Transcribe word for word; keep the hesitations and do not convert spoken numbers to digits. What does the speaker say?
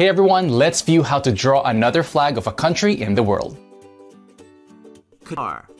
Hey everyone, let's view how to draw another flag of a country in the world. Qatar.